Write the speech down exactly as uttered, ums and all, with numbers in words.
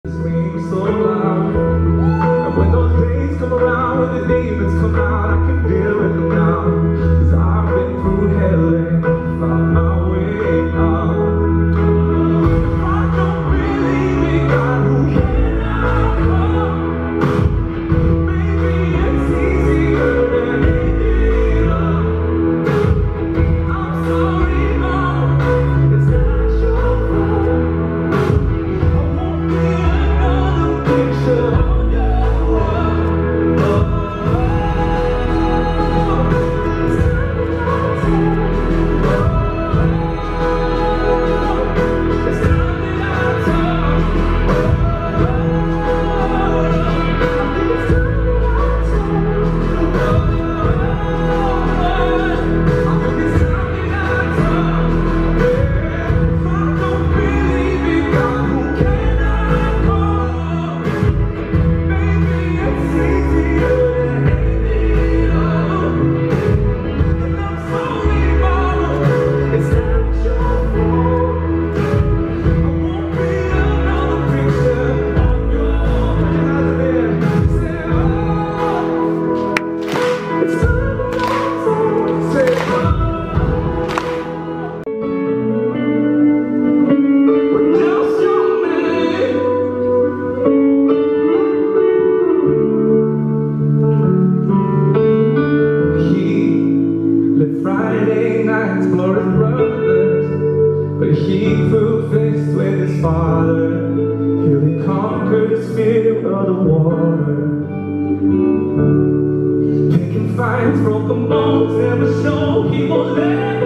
Scream so loud, and when those days come around, when the demons come out, I can deal with them now. Cause I've been through hell and found my way out. If I don't believe in God, who can I call? Maybe it's easier than it up. I'm sorry, Mom, it's not your fault. I won't be another picture on your wall. It's time that I talk. I think it's time that I talk. I think it's time that I talk. If I don't believe in God, who can I call? Maybe it's easier than it up. And I'm sorry, Mama, it's not your fault. I won't be another picture on your wall. Say, oh, it's time that I talk. Say, oh, we're just your man. He lived Friday nights for his brothers, but he threw fists with his father till he conquered his fear of the water. Picking fights, broken bones, never show he won't let